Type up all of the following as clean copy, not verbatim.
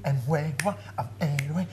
and wave up anyway.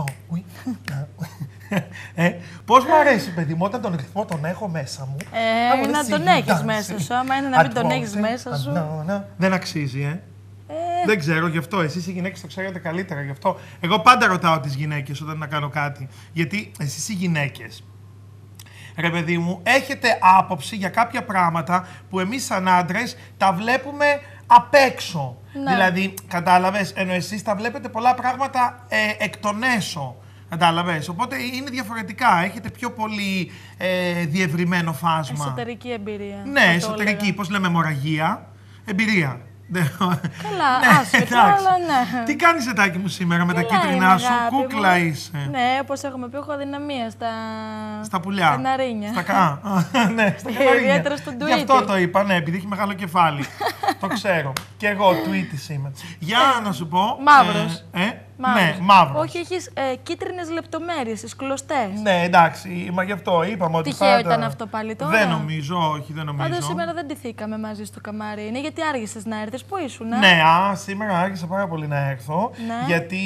Πώς μου αρέσει, παιδί μου, όταν τον ρυθμό τον έχω μέσα μου. Να τον έχεις μέσα σου. Άμα είναι να μην τον έχεις μέσα σου. Δεν αξίζει, Δεν ξέρω, γι' αυτό. Εσείς οι γυναίκες το ξέρετε καλύτερα. Γι' αυτό εγώ πάντα ρωτάω τις γυναίκες όταν να κάνω κάτι. Γιατί εσείς οι γυναίκες, ρε παιδί μου, έχετε άποψη για κάποια πράγματα που εμείς σαν άντρες τα βλέπουμε απ' έξω. Ναι. Δηλαδή, κατάλαβες, ενώ εσείς τα βλέπετε πολλά πράγματα εκ των έσω. Κατάλαβες, οπότε είναι διαφορετικά. Έχετε πιο πολύ διευρυμένο φάσμα. Εσωτερική εμπειρία. Ναι, εσωτερική. Πώς λέμε, αιμορραγία. Εμπειρία. Καλά, άσχετο, αλλά ναι. Τι κάνεις, Ετάκη μου, σήμερα με τα κίτρινά σου, κούκλα είσαι. Ναι, όπως έχουμε πει, έχω αδυναμία στα πουλιά. Καναρίνια. Ναι, στα καναρίνια. Ιδιαίτερα στον Tweety. Γι' αυτό το είπα, ναι, επειδή έχει μεγάλο κεφάλι. Το ξέρω. Και εγώ Tweety είμαι. Για να σου πω. Μαύρος. Ναι, μαύρο. Όχι, έχεις κίτρινες λεπτομέρειες, τις κλωστές. Ναι, εντάξει, μα γι' αυτό είπαμε ότι. Τυχαίο ήταν αυτό πάλι τώρα. Δεν νομίζω, όχι, δεν νομίζω. Πάντως σήμερα δεν ντυθήκαμε μαζί στο καμαρίνι, γιατί άργησες να έρθεις. Πού ήσουν, Ναι, σήμερα άργησα πάρα πολύ να έρθω. Ναι. Γιατί.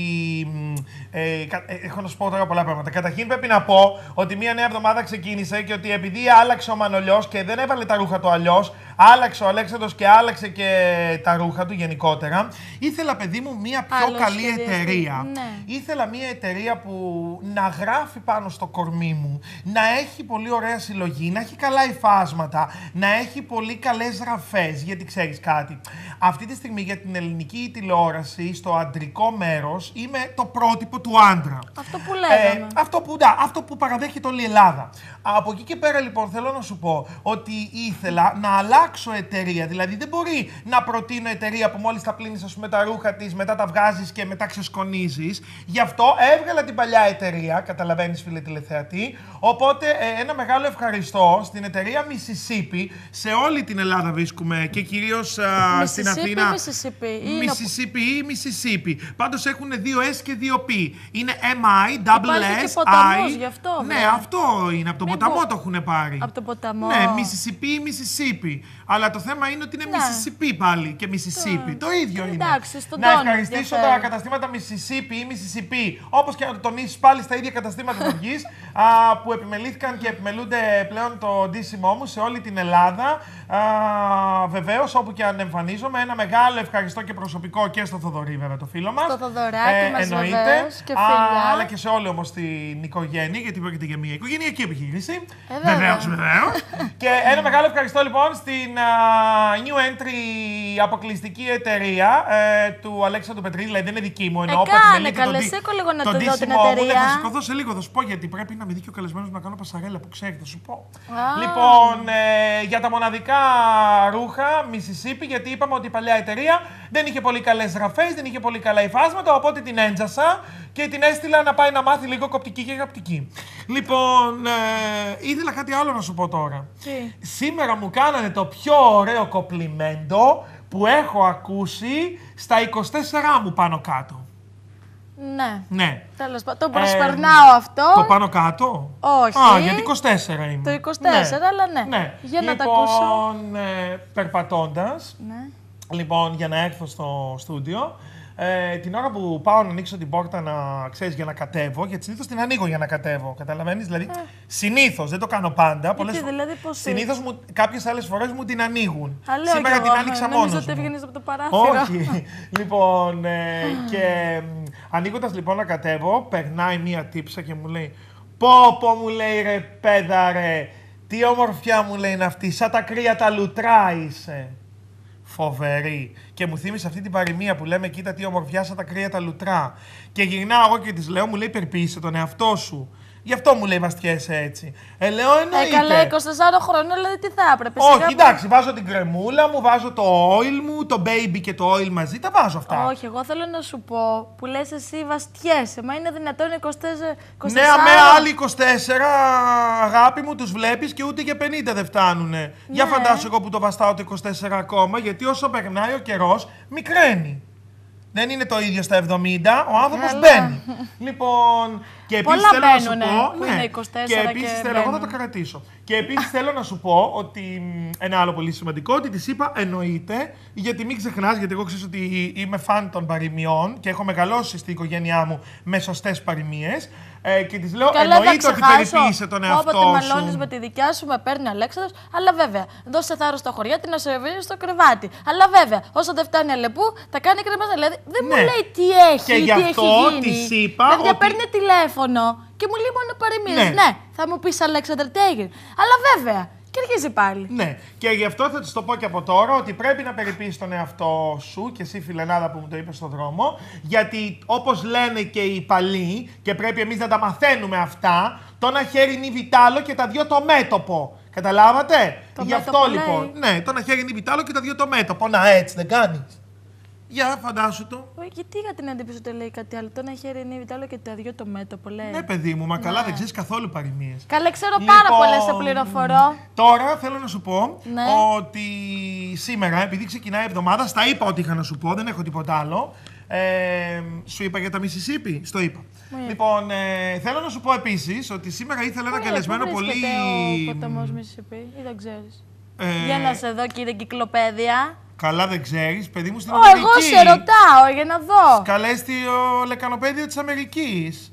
Έχω να σου πω τώρα πολλά πράγματα. Καταρχήν πρέπει να πω ότι μία νέα εβδομάδα ξεκίνησε και ότι επειδή άλλαξε ο Μανολιός και δεν έβαλε τα ρούχα του αλλιώς, άλλαξε ο Αλέξανδρος και άλλαξε και τα ρούχα του γενικότερα. Ήθελα, παιδί μου, μία πιο καλή εταιρεία. Ναι. Ήθελα μία εταιρεία που να γράφει πάνω στο κορμί μου, να έχει πολύ ωραία συλλογή, να έχει καλά υφάσματα, να έχει πολύ καλές γραφές. Γιατί ξέρεις κάτι, αυτή τη στιγμή για την ελληνική τηλεόραση, στο αντρικό μέρος, είμαι το πρότυπο του άντρα. Αυτό που λέγαμε. Αυτό που παραδέχεται όλη η Ελλάδα. Από εκεί και πέρα, λοιπόν, θέλω να σου πω ότι ήθελα να αλλάξω εταιρεία. Δηλαδή, δεν μπορεί να προτείνω εταιρεία που μόλις τα πλύνεις, ας πούμε, τα ρούχα της, μετά τα βγάζεις και μετά ξεσκονίζεις. Γι' αυτό έβγαλα την παλιά εταιρεία, καταλαβαίνεις, φίλε τηλεθεατή. Οπότε, ένα μεγάλο ευχαριστώ στην εταιρεία Mississippi. Σε όλη την Ελλάδα βρίσκουμε και κυρίως στην Αθήνα. Mississippi. Πάντως έχουν 2 S και 2 P. Είναι MI, double S, και ποταμός, γι' αυτό, ναι, αυτό είναι. Από τον ποταμό το έχουν πάρει. Από τον ποταμό. Ναι, Mississippi. Αλλά το θέμα είναι ότι είναι Mississippi πάλι και Mississippi. Το ίδιο είναι. Εντάξει, στον να τόνο ευχαριστήσω τα καταστήματα Mississippi ή Mississippi, όπως και να το τονίσεις πάλι στα ίδια καταστήματα θα βγεις, που επιμελήθηκαν και επιμελούνται πλέον το ντύσιμό μου σε όλη την Ελλάδα. Βεβαίως, όπου και αν εμφανίζομαι, ένα μεγάλο ευχαριστώ και προσωπικό και στο Θοδωρή, βέβαια, το φίλο μας. Στο Θοδωράκι μας, εννοείται. βεβαίως, και φιλιά. Αλλά και σε όλη όμως την οικογένεια, γιατί πρόκειται για μια οικογενειακή επιχείρηση. Βεβαίως. Και ένα μεγάλο ευχαριστώ λοιπόν στην new entry αποκλειστική εταιρεία του Αλέξανδρου Πετρίδη, δηλαδή δεν είναι δική μου, εννοώ κάνε καλέ, σήκω λίγο να το δω την εταιρεία. Θα σηκωθώ σε λίγο, θα σου πω γιατί πρέπει να με δει και ο καλεσμένος να κάνω πασαρέλα που ξέρει, θα σου πω. Λοιπόν, για τα μοναδικά ρούχα Mississippi, γιατί είπαμε ότι η παλιά εταιρεία δεν είχε πολύ καλές γραφές, δεν είχε πολύ καλά υφάσματα, οπότε την έντζασα και την έστειλα να πάει να μάθει λίγο κοπτική και γραπτική. Λοιπόν, ήθελα κάτι άλλο να σου πω τώρα. Τι? Σήμερα μου κάνανε το πιο ωραίο κοπλιμέντο που έχω ακούσει στα 24 μου πάνω κάτω. Ναι. Τέλος πάντων. Το προσπερνάω αυτό. Το πάνω κάτω. Όχι. Γιατί 24 είμαι. Το 24, αλλά ναι. Για να τα ακούσω. Λοιπόν, περπατώντας, λοιπόν, για να έρθω στο στούντιο, την ώρα που πάω να ανοίξω την πόρτα ξέρεις, για να κατέβω, γιατί συνήθως την ανοίγω για να κατέβω, καταλαβαίνεις, δηλαδή συνήθως, δεν το κάνω πάντα. Δηλαδή πώς συνήθως κάποιες άλλες φορές μου την ανοίγουν. Σήμερα την άνοιξα μόνος μου. Νομίζω ότι έβγαινες από το παράθυρο. Όχι. Λοιπόν, και ανοίγοντας λοιπόν να κατέβω, περνάει μία τύψα και μου λέει «Πω, μου λέει, ρε πέδα, ρε, τι ομορφιά μου λέει είναι αυτή, σαν τα κρύα τα λουτρά είσαι». Φοβερή. Και μου θύμισε αυτή την παροιμία που λέμε «Κοίτα τι ομορφιά σαν τα κρύα τα λουτρά». Και γυρνάω εγώ και της λέω, μου λέει «Περποίησε τον εαυτό σου». Γι' αυτό μου λέει «Βαστιέσαι έτσι». Λέω εννοείται. Καλά, 24 χρονών, δηλαδή τι θα έπρεπε. Όχι, εντάξει, βάζω την κρεμούλα μου, βάζω το oil μου, το baby και το oil μαζί, τα βάζω αυτά. Όχι, εγώ θέλω να σου πω που λες εσύ βαστιέσαι. Μα είναι δυνατόν 24. Ναι, αμέ άλλοι 24, αγάπη μου, τους βλέπεις και ούτε για 50 δεν φτάνουνε. Ναι. Για φαντάσου εγώ που το βαστάω το 24 ακόμα, γιατί όσο περνάει ο καιρός, μικραίνει. Δεν είναι το ίδιο στα 70, ο άνθρωπος μπαίνει. Λοιπόν, και επίσης θέλω να σου πω, που είναι 24 και επίσης θέλω εγώ να το κρατήσω. Και επίσης θέλω να σου πω ότι ένα άλλο πολύ σημαντικό, ότι της είπα εννοείται, γιατί μην ξεχνάς, γιατί εγώ ξέρω ότι είμαι φαν των παροιμιών και έχω μεγαλώσει στην οικογένειά μου με σωστές παροιμίες. Και της λέω εννοείται ότι περιποίησε τον εαυτό σου. Όποτε μαλώνεις με τη δικιά σου, με παίρνει Αλέξανδρος. Αλλά βέβαια, δώσε θάρρος στο χωριάτι να σε βρει στο κρεβάτι. Αλλά βέβαια, όσο δεν φτάνει Αλεπού, τα κάνει κρεμάζα. Δηλαδή δεν μου λέει τι έχει, και τι γι' αυτό έχει γίνει. της είπα. Δηλαδή παίρνει τηλέφωνο και μου λέει μόνο παροιμίες. Ναι, θα μου πεις Αλέξανδρε τι έγινε. Αλλά βέβαια. Και αρχίζει πάλι. Ναι, και γι' αυτό θα της το πω και από τώρα ότι πρέπει να περιποιήσεις τον εαυτό σου και εσύ φιλενάδα που μου το είπες στον δρόμο, γιατί όπως λένε και οι παλιοί και πρέπει εμείς να τα μαθαίνουμε αυτά, το ένα χέρι είναι βιτάλο και τα δυο το μέτωπο. Καταλάβατε? Γι' αυτό λοιπόν. Ναι, το ένα χέρι είναι βιτάλο και τα δυο το μέτωπο. Να έτσι δεν κάνεις? Για φαντάσου το. Γιατί για την εντύπωση ότι λέει κάτι άλλο. Το ένα χέρι είναι βιτάλο και τα δυο το μέτωπο, λέει. Ναι, παιδί μου, μα καλά δεν ξέρεις καθόλου παροιμίες. Καλά, ξέρω πάρα πολλές, σε πληροφορώ. Τώρα θέλω να σου πω ναι. ότι σήμερα, επειδή ξεκινάει η εβδομάδα, στα είπα ό,τι είχα να σου πω, δεν έχω τίποτα άλλο. Σου είπα για τα Μισισίπι, στο είπα. Λοιπόν, θέλω να σου πω επίσης ότι σήμερα ήθελα ένα καλεσμένο πολύ. Ο ποταμός Μισισίπι, ή δεν ξέρεις? Για να σε δω, κύριε Κυκλοπαίδεια. Καλά δεν ξέρεις, παιδί μου, στην Αμερική. Εγώ σε ρωτάω για να δω. Καλέστη ο λεκανοπαίδιο της Αμερικής.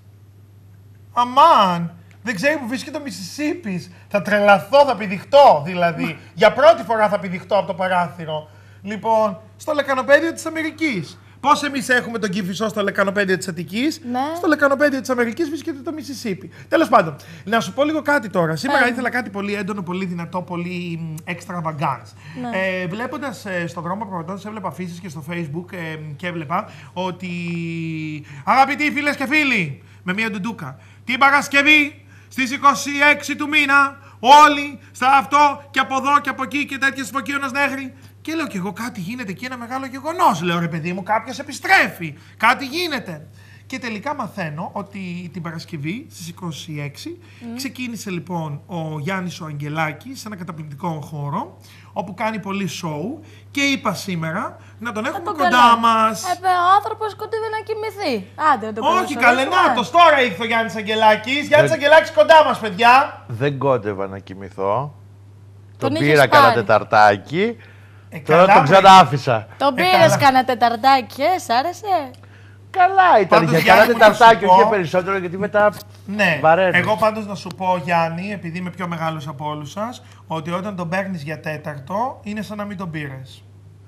Αμάν, δεν ξέρει που βρίσκεται το Μισισίπι. Θα τρελαθώ, θα πηδηχτώ δηλαδή. Για πρώτη φορά θα πηδηχτώ από το παράθυρο. Λοιπόν, στο λεκανοπαίδιο της Αμερικής. Πώς εμείς έχουμε τον Κηφισό στο λεκανοπαίδιο της Αττικής, ναι. Στο λεκανοπαίδιο της Αμερικής βρίσκεται το Μισισίπι. Τέλος πάντων, να σου πω λίγο κάτι τώρα. Σήμερα ήθελα κάτι πολύ έντονο, πολύ δυνατό, πολύ extravagance. Ναι. Βλέποντας στον δρόμο προπαντός, έβλεπα αφήσεις και στο Facebook και έβλεπα ότι αγαπητοί φίλες και φίλοι, με μία ντουντούκα, την Παρασκευή στις 26 του μήνα, όλοι στα αυτό και από εδώ και από εκεί και τέτοιες φωκίωνας νέχρη. Και λέω κι εγώ κάτι γίνεται εκεί, ένα μεγάλο γεγονός. Λέω ρε παιδί μου, κάποιος επιστρέφει. Κάτι γίνεται. Και τελικά μαθαίνω ότι την Παρασκευή στις 26 ξεκίνησε λοιπόν ο Γιάννης ο Αγγελάκης σε ένα καταπληκτικό χώρο όπου κάνει πολύ show και είπα σήμερα να τον έχουμε κοντά μας. Ο άνθρωπος κοντεύει να κοιμηθεί. Άντε, να το όχι, καλενάτος. Τώρα ήρθε ο Γιάννης Αγγελάκης. Γιάννης Αγγελάκης κοντά μας, παιδιά. Δεν κόντευα να κοιμηθώ. Τον πήρα κανένα τεταρτάκι. Τώρα τον ξανάφυσα. Τον πήρες κανένα τεταρτάκι, σ' άρεσε? Καλά ήταν, για κανένα τεταρτάκι, όχι περισσότερο, γιατί μετά βαραίνεις. Εγώ πάντως να σου πω, Γιάννη, επειδή είμαι πιο μεγάλος από όλους σας, ότι όταν τον παίρνεις για τέταρτο, είναι σαν να μην τον πήρες.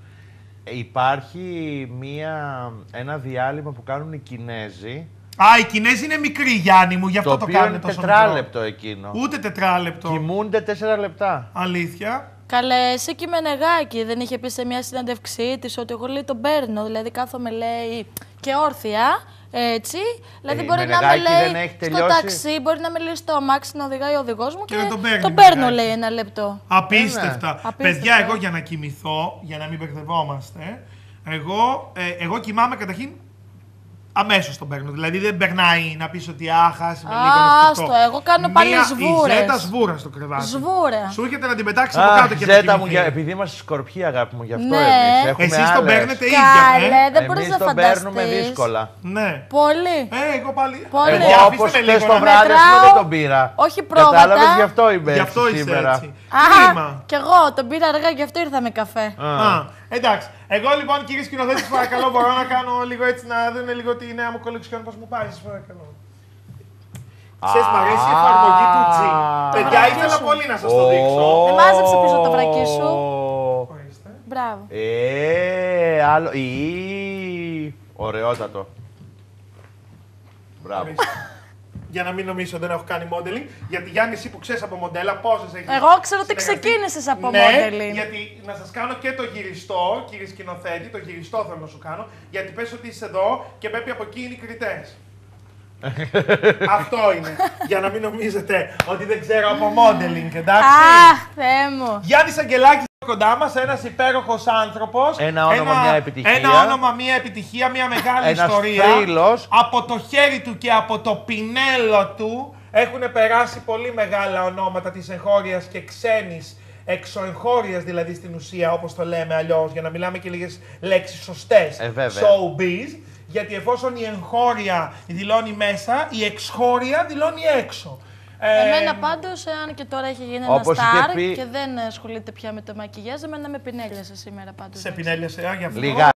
Υπάρχει ένα διάλειμμα που κάνουν οι Κινέζοι. Οι Κινέζοι είναι μικροί, Γιάννη μου, γι' αυτό το κάνουν τόσο μικρό. Τετράλεπτο εκείνο. Ούτε τετράλεπτο. Κοιμούνται 4 λεπτά. Αλήθεια. Καλέ, εσύ και η Μενεγάκη δεν είχε πει σε μια συνέντευξή της ότι εγώ λέει τον παίρνω, δηλαδή κάθομαι λέει και όρθια, έτσι. Δηλαδή μπορεί να με λέει στο ταξί, μπορεί να με λέει στο αμάξι να οδηγάει ο οδηγός μου και τον παίρνω λέει ένα λεπτό. Απίστευτα. Παιδιά, εγώ για να κοιμηθώ, για να μην μπερδευόμαστε, εγώ κοιμάμαι καταρχήν αμέσως τον παίρνω. Δηλαδή δεν περνάει να πεις ότι χάσει με λίγο να σκεφτώ. Εγώ κάνω πάλι σβούρες. Η ζέτα σβούρα στο κρεβάτι. Σβούρα. Σου έρχεται να την πετάξει από κάτω και να ζέτα μου, επειδή είμαστε σκορπιοί, αγάπη μου, γι' αυτό εμείς. Εσείς τον παίρνετε ίδια. Δεν μπορείς να φανταστείς. Εμείς τον παίρνουμε δύσκολα. Ναι. Πολύ. Εγώ πάλι. Πολύ. Όπως χτες το βράδυ δεν τον πήρα. Όχι πρόβατα. Κατάλαβες, γι' αυτό είμαι έτσι σήμερα. Κι εγώ τον πήρα αργά, γι' αυτό ήρθα με καφέ. Εντάξει. Εγώ λοιπόν, κύριε σκηνοθέτη, παρακαλώ, μπορώ να κάνω λίγο έτσι να δουν λίγο τη νέα μου κολεξιόν, πώς μου πάει, σας παρακαλώ. Ξέρεις, μ' αρέσει η εφαρμογή του G. Παιδιά, ήθελα πολύ να σας το δείξω. Μάζεψε πίσω το βρακί σου. Μπράβο. Άλλο. Ωραιότατο. Μπράβο. Για να μην νομίζω δεν έχω κάνει modeling. Γιατί Γιάννη, εσύ που ξέρεις από μοντέλα, πόσες έχεις. Εγώ ξέρω ότι ξεκίνησες από modeling. Γιατί να σας κάνω και το γυριστό, κύριε σκηνοθέτη, το γυριστό θέλω να σου κάνω. Γιατί πες ότι είσαι εδώ και πρέπει από εκεί είναι οι κριτές. Αυτό είναι. Για να μην νομίζετε ότι δεν ξέρω από modeling, εντάξει. Θεέ μου. Γιάννης Αγγελάκης κοντά μας, ένας υπέροχος άνθρωπος. Ένα όνομα, μια επιτυχία. Ένα όνομα, μια επιτυχία, μια μεγάλη ιστορία. Θρύλος. Από το χέρι του και από το πινέλο του έχουν περάσει πολύ μεγάλα ονόματα της εγχώριας και ξένης, εξωεγχώριας δηλαδή στην ουσία, όπως το λέμε αλλιώς, για να μιλάμε και λίγες λέξεις σωστές. Showbiz. Γιατί εφόσον η εγχώρια δηλώνει μέσα, η εξχώρια δηλώνει έξω. Εμένα πάντως, αν και τώρα έχει γίνει ένα στάρ και δεν ασχολείται πια με το μακιγιάζ, εμένα με πινέλιασε σήμερα πάντως. Σε πινέλιασε, για αυτό.